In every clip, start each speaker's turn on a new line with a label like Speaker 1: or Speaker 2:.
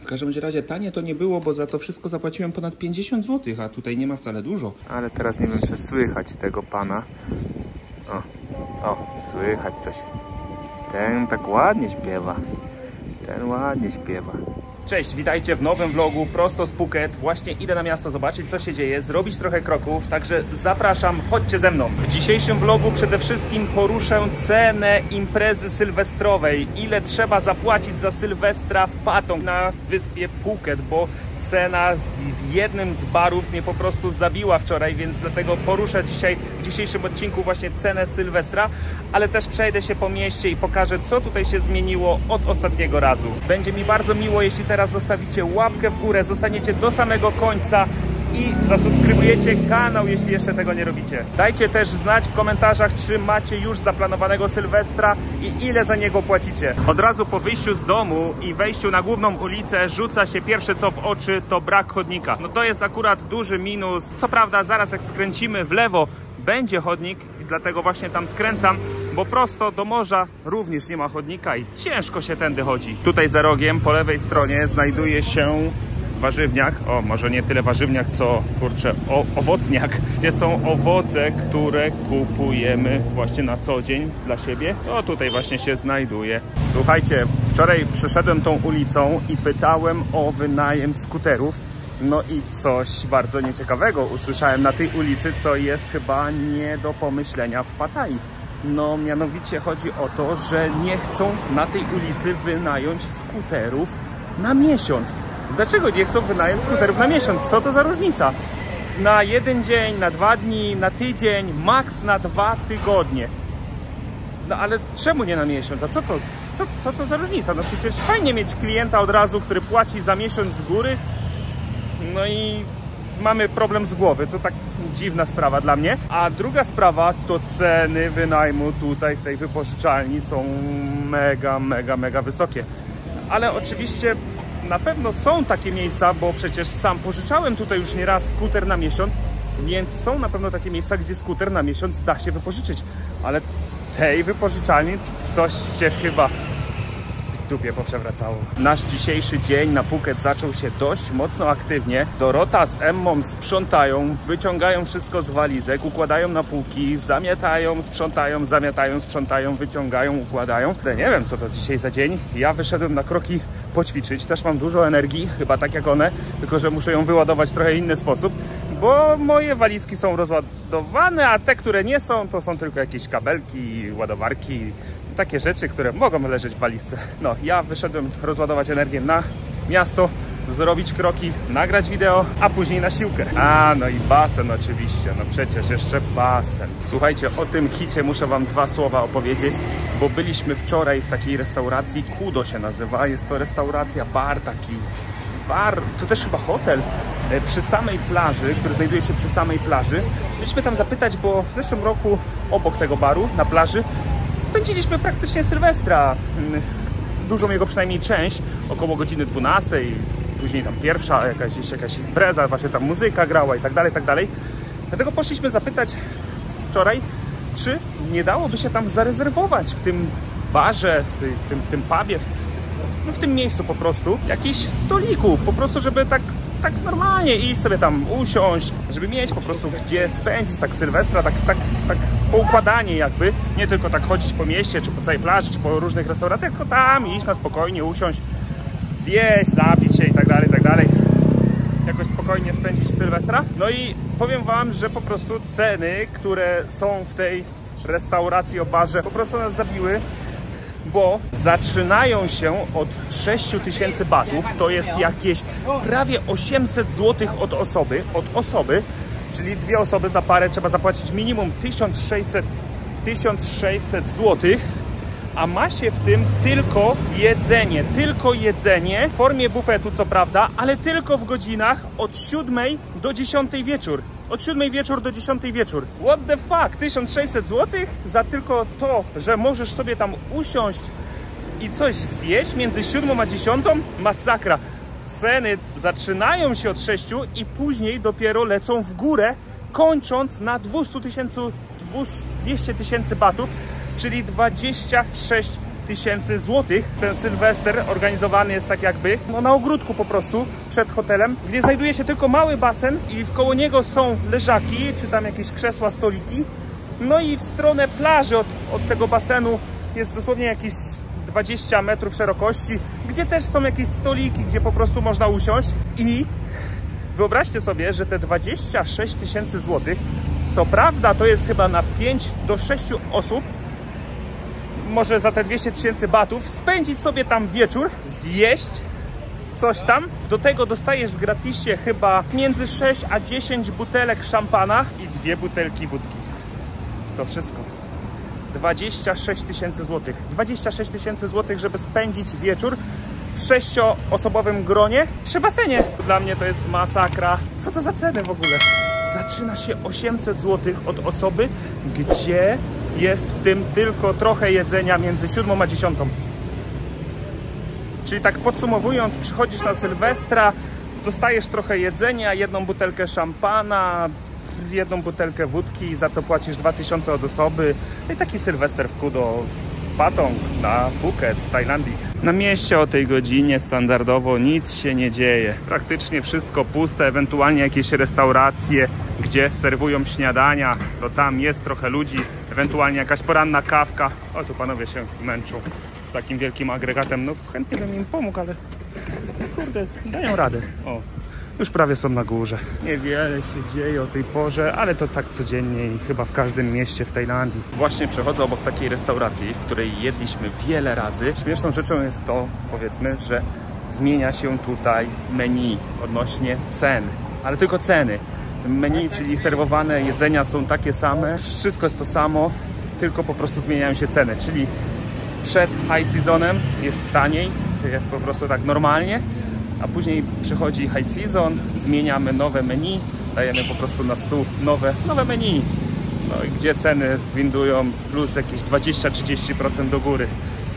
Speaker 1: każdym razie tanie to nie było, bo za to wszystko zapłaciłem ponad 50 zł, a tutaj nie ma wcale dużo. Ale teraz nie wiem, czy słychać tego pana. O, słychać coś. Ten tak ładnie śpiewa. Ten ładnie śpiewa. Cześć, witajcie w nowym vlogu prosto z Phuket. Właśnie idę na miasto zobaczyć, co się dzieje, zrobić trochę kroków, także zapraszam, chodźcie ze mną. W dzisiejszym vlogu przede wszystkim poruszę cenę imprezy sylwestrowej. Ile trzeba zapłacić za Sylwestra w Patong na wyspie Phuket, bo cena w jednym z barów mnie po prostu zabiła wczoraj, więc dlatego poruszę dzisiaj w dzisiejszym odcinku właśnie cenę Sylwestra, ale też przejdę się po mieście i pokażę, co tutaj się zmieniło od ostatniego razu. Będzie mi bardzo miło, jeśli teraz zostawicie łapkę w górę, zostaniecie do samego końca i zasubskrybujecie kanał, jeśli jeszcze tego nie robicie. Dajcie też znać w komentarzach, czy macie już zaplanowanego Sylwestra i ile za niego płacicie. Od razu po wyjściu z domu i wejściu na główną ulicę rzuca się pierwsze co w oczy, to brak chodnika. No to jest akurat duży minus. Co prawda zaraz jak skręcimy w lewo, będzie chodnik i dlatego właśnie tam skręcam, bo prosto do morza również nie ma chodnika i ciężko się tędy chodzi. Tutaj za rogiem po lewej stronie znajduje się warzywniak, może nie tyle warzywniak, co kurczę, owocniak, gdzie są owoce, które kupujemy właśnie na co dzień dla siebie. To tutaj właśnie się znajduje. Słuchajcie, wczoraj przeszedłem tą ulicą i pytałem o wynajem skuterów. No i coś bardzo nieciekawego usłyszałem na tej ulicy, co jest chyba nie do pomyślenia w Pattayee. No mianowicie chodzi o to, że nie chcą na tej ulicy wynająć skuterów na miesiąc. Dlaczego nie chcą wynająć skuterów na miesiąc? Co to za różnica? Na jeden dzień, na 2 dni, na tydzień, maks na 2 tygodnie. No ale czemu nie na miesiąc? A co to za różnica? No przecież fajnie mieć klienta od razu, który płaci za miesiąc z góry. No i mamy problem z głowy. To tak dziwna sprawa dla mnie. A druga sprawa to ceny wynajmu tutaj w tej wypożyczalni są mega wysokie. Ale oczywiście na pewno są takie miejsca, bo przecież sam pożyczałem tutaj już nieraz skuter na miesiąc, więc są na pewno takie miejsca, gdzie skuter na miesiąc da się wypożyczyć. Ale tej wypożyczalni coś się chyba w dupie poprzewracało. Nasz dzisiejszy dzień na Phuket zaczął się dość mocno aktywnie. Dorota z Emmą sprzątają, wyciągają wszystko z walizek, układają na półki, zamiatają, sprzątają, zamiatają, sprzątają, wyciągają, układają. Ja nie wiem, co to dzisiaj za dzień. Ja wyszedłem na kroki poćwiczyć, też mam dużo energii, chyba tak jak one, tylko że muszę ją wyładować w trochę inny sposób, bo moje walizki są rozładowane, a te, które nie są, to są tylko jakieś kabelki, ładowarki, takie rzeczy, które mogą leżeć w walizce. No, ja wyszedłem rozładować energię na miasto, zrobić kroki, nagrać wideo, a później na siłkę. A, no i basen oczywiście, no przecież jeszcze basen. Słuchajcie, o tym hicie muszę wam 2 słowa opowiedzieć, bo byliśmy wczoraj w takiej restauracji, Kudo się nazywa, jest to restauracja, bar taki, to też chyba hotel, przy samej plaży, który znajduje się przy samej plaży. Byliśmy tam zapytać, bo w zeszłym roku obok tego baru, na plaży, spędziliśmy praktycznie Sylwestra. Dużą jego przynajmniej część, około godziny 12, później tam pierwsza, jakaś impreza, właśnie tam muzyka grała i tak dalej. Dlatego poszliśmy zapytać wczoraj, czy nie dałoby się tam zarezerwować w tym barze, w tym pubie, w tym miejscu po prostu, jakichś stolików, po prostu, żeby tak normalnie iść sobie tam usiąść, żeby mieć po prostu gdzie spędzić tak Sylwestra, tak poukładanie jakby, nie tylko tak chodzić po mieście, czy po całej plaży, czy po różnych restauracjach, tylko tam iść na spokojnie, usiąść, zjeść, napić się i tak dalej, jakoś spokojnie spędzić Sylwestra. No i powiem wam, że po prostu ceny, które są w tej restauracji o barze, po prostu nas zabiły, bo zaczynają się od 6000 batów, to jest jakieś prawie 800 zł od osoby, czyli 2 osoby za parę trzeba zapłacić minimum 1600 zł, a ma się w tym tylko jedzenie w formie bufetu co prawda, ale tylko w godzinach od 7 do 10 wieczór. Od 7 wieczór do 10 wieczór. What the fuck? 1600 zł za tylko to, że możesz sobie tam usiąść i coś zjeść między 7 a 10? Masakra. Ceny zaczynają się od 6 i później dopiero lecą w górę, kończąc na 200 000 batów, czyli 26 000 złotych. Ten Sylwester organizowany jest tak jakby na ogródku po prostu przed hotelem, gdzie znajduje się tylko mały basen i wkoło niego są leżaki, czy tam jakieś krzesła, stoliki. No i w stronę plaży od tego basenu jest dosłownie jakieś 20 metrów szerokości, gdzie też są jakieś stoliki, gdzie po prostu można usiąść. I wyobraźcie sobie, że te 26 000 złotych, co prawda to jest chyba na 5 do 6 osób, może za te 200 000 batów spędzić sobie tam wieczór, zjeść coś tam. Do tego dostajesz w gratisie chyba między 6 a 10 butelek szampana i 2 butelki wódki. To wszystko. 26 000 złotych. 26 000 złotych, żeby spędzić wieczór w 6-osobowym gronie przy basenie. Dla mnie to jest masakra. Co to za ceny w ogóle? Zaczyna się 800 zł od osoby, gdzie jest w tym tylko trochę jedzenia między 7 a 10. Czyli tak podsumowując, przychodzisz na Sylwestra, dostajesz trochę jedzenia, 1 butelkę szampana, 1 butelkę wódki, za to płacisz 2000 od osoby. I taki Sylwester w Kudo, Patong na Phuket w Tajlandii. Na mieście o tej godzinie standardowo nic się nie dzieje. Praktycznie wszystko puste, ewentualnie jakieś restauracje, gdzie serwują śniadania, to tam jest trochę ludzi, ewentualnie jakaś poranna kawka. O, tu panowie się męczą z takim wielkim agregatem. No chętnie bym im pomógł, ale kurde, dają radę. O, już prawie są na górze. Niewiele się dzieje o tej porze, ale to tak codziennie i chyba w każdym mieście w Tajlandii. Właśnie przechodzę obok takiej restauracji, w której jedliśmy wiele razy. Śmieszną rzeczą jest to, powiedzmy, że zmienia się tutaj menu odnośnie cen, ale tylko ceny. Menu, czyli serwowane jedzenia są takie same, wszystko jest to samo, tylko po prostu zmieniają się ceny, czyli przed high seasonem jest taniej, jest po prostu tak normalnie, a później przychodzi high season, zmieniamy nowe menu, dajemy po prostu na stół nowe menu. No i gdzie ceny windują plus jakieś 20-30% do góry.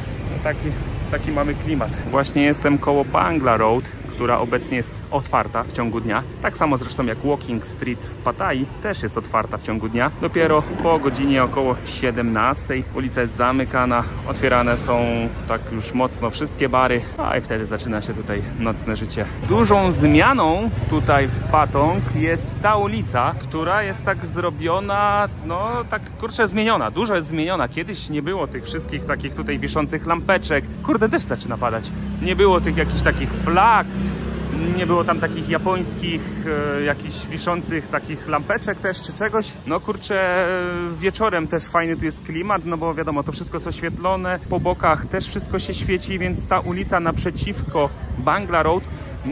Speaker 1: No taki mamy klimat. Właśnie jestem koło Bangla Road, która obecnie jest otwarta w ciągu dnia. Tak samo zresztą jak Walking Street w Pattayee też jest otwarta w ciągu dnia. Dopiero po godzinie około 17 ulica jest zamykana. Otwierane są tak już mocno wszystkie bary, a i wtedy zaczyna się tutaj nocne życie. Dużą zmianą tutaj w Patong jest ta ulica, która jest tak zrobiona, no tak kurczę zmieniona. Dużo jest zmieniona. Kiedyś nie było tych wszystkich takich tutaj wiszących lampeczek. Kurde, deszcz zaczyna padać. Nie było tych jakichś takich flag. Nie było tam takich japońskich, jakichś wiszących takich lampeczek też czy czegoś. No kurczę, wieczorem też fajny tu jest klimat, no bo wiadomo, to wszystko jest oświetlone. Po bokach też wszystko się świeci, więc ta ulica naprzeciwko Bangla Road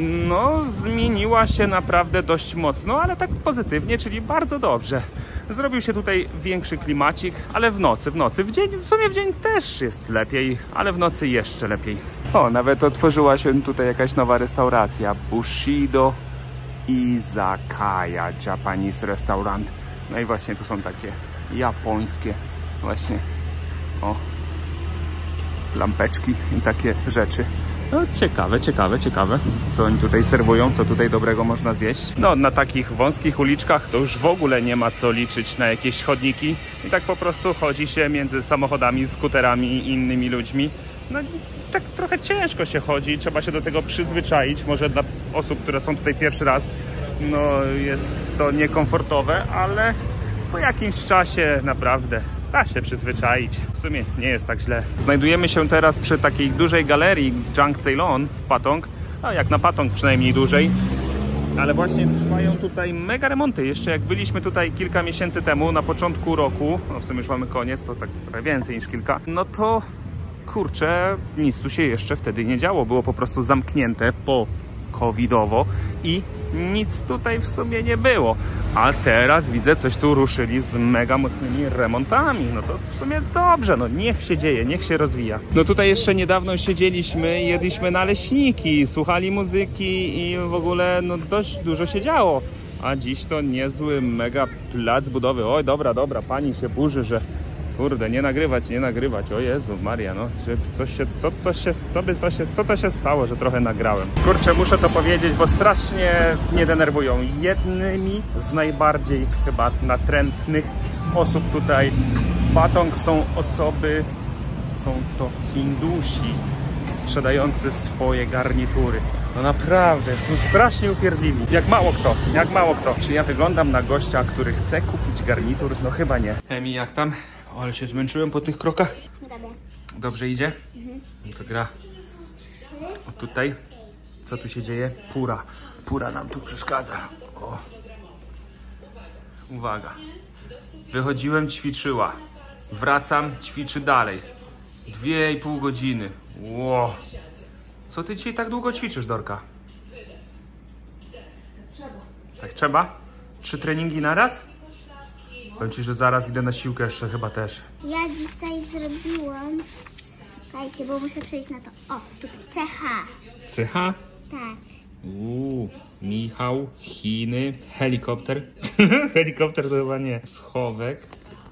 Speaker 1: no zmieniła się naprawdę dość mocno, ale tak pozytywnie, czyli bardzo dobrze. Zrobił się tutaj większy klimacik, ale w nocy. W dzień, w sumie w dzień też jest lepiej, ale w nocy jeszcze lepiej. O, nawet otworzyła się tutaj jakaś nowa restauracja. Bushido Izakaya Japanese Restaurant. No i właśnie tu są takie japońskie właśnie, o, lampeczki i takie rzeczy. No ciekawe, co oni tutaj serwują, co tutaj dobrego można zjeść. No na takich wąskich uliczkach to już w ogóle nie ma co liczyć na jakieś chodniki i tak po prostu chodzi się między samochodami, skuterami i innymi ludźmi. No tak trochę ciężko się chodzi, trzeba się do tego przyzwyczaić. Może dla osób, które są tutaj pierwszy raz, no jest to niekomfortowe, ale po jakimś czasie naprawdę da się przyzwyczaić. W sumie nie jest tak źle. Znajdujemy się teraz przy takiej dużej galerii Junk Ceylon w Patong. A jak na Patong przynajmniej dłużej. Ale właśnie trwają tutaj mega remonty. Jeszcze jak byliśmy tutaj kilka miesięcy temu, na początku roku, no w sumie już mamy koniec, to tak trochę więcej niż kilka, no to kurczę, nic tu się jeszcze wtedy nie działo. Było po prostu zamknięte po covidowo i nic tutaj w sumie nie było. A teraz widzę, coś tu ruszyli z mega mocnymi remontami. No to w sumie dobrze, no niech się dzieje, niech się rozwija. No tutaj jeszcze niedawno siedzieliśmy, jedliśmy naleśniki, słuchali muzyki i w ogóle no dość dużo się działo. A dziś to niezły mega plac budowy. Oj, dobra, pani się burzy, że kurde, nie nagrywać. O Jezu Maria, no co to się stało, że trochę nagrałem. Kurczę, muszę to powiedzieć, bo strasznie mnie denerwują. Jednymi z najbardziej chyba natrętnych osób tutaj w Patong są osoby są to Hindusi sprzedający swoje garnitury. No naprawdę, są strasznie upierdliwi. Jak mało kto, jak mało kto. Czy ja wyglądam na gościa, który chce kupić garnitur? No chyba nie. Emi, jak tam? O, ale się zmęczyłem po tych krokach. Dobrze idzie? No to gra. O, tutaj. Co tu się dzieje? Pura. Pura nam tu przeszkadza. O. Uwaga. Wychodziłem, ćwiczyła. Wracam, ćwiczy dalej. 2,5 godziny. Ło. Co ty dzisiaj tak długo ćwiczysz, Dorka? Tak trzeba? 3 treningi na raz? Powiem ci, że zaraz idę na siłkę jeszcze chyba też.
Speaker 2: Ja dzisiaj zrobiłam... Słuchajcie, bo muszę przejść na to. O, tutaj CH.
Speaker 1: CH?
Speaker 2: Tak.
Speaker 1: Michał, Chiny, helikopter. Helikopter to chyba nie. Schowek.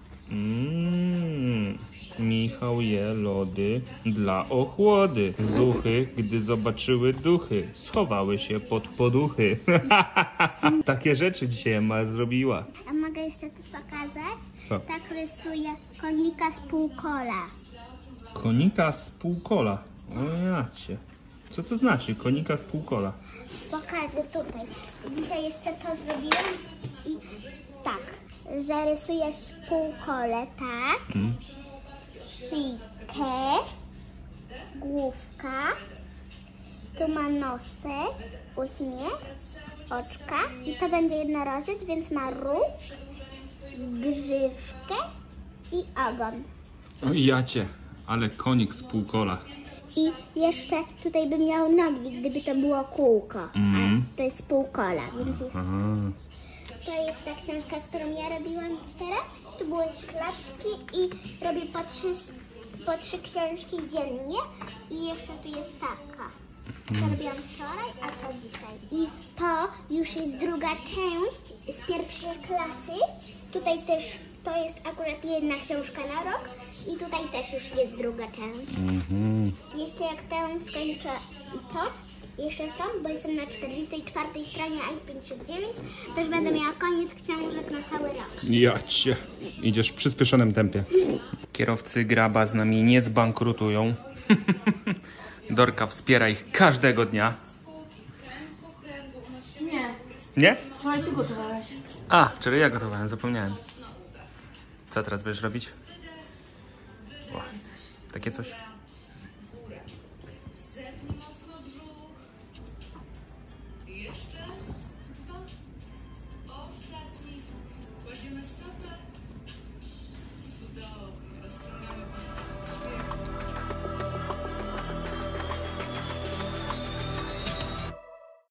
Speaker 1: Michał je lody dla ochłody. Zuchy, gdy zobaczyły duchy, schowały się pod poduchy. Takie rzeczy dzisiaj Emma zrobiła.
Speaker 2: A mogę jeszcze coś pokazać?
Speaker 1: Co?
Speaker 2: Tak rysuje konika z półkola.
Speaker 1: Konika z półkola. O jacie. Co to znaczy konika z półkola?
Speaker 2: Pokażę tutaj. Dzisiaj jeszcze to zrobiłam i tak. Zarysujesz półkole, tak? Szyjkę, główka, tu ma nosek, uśmiech, oczka i to będzie jednorożec, więc ma róg, grzywkę i ogon.
Speaker 1: O jacie, ale konik z półkola.
Speaker 2: I jeszcze tutaj by miał nogi, gdyby to było kółko, a to jest półkola, więc jest... To jest ta książka, którą ja robiłam teraz. Tu były szlaczki i robię po trzy książki dziennie. I jeszcze tu jest taka. To robiłam wczoraj, a to dzisiaj. I to już jest druga część z pierwszej klasy. Tutaj też to jest akurat jedna książka na rok. I tutaj też już jest druga część. Jeszcze jak tę skończę to, jeszcze tam, bo jestem na 44 stronie AIS59, też będę miała koniec książek na cały rok.
Speaker 1: Jacie. Idziesz w przyspieszonym tempie. Kierowcy Graba z nami nie zbankrutują. Dorka wspiera ich każdego dnia.
Speaker 3: Nie.
Speaker 1: Nie?
Speaker 3: Wczoraj ty gotowałeś.
Speaker 1: A, czyli ja gotowałem, zapomniałem. Co teraz będziesz robić? O, takie coś.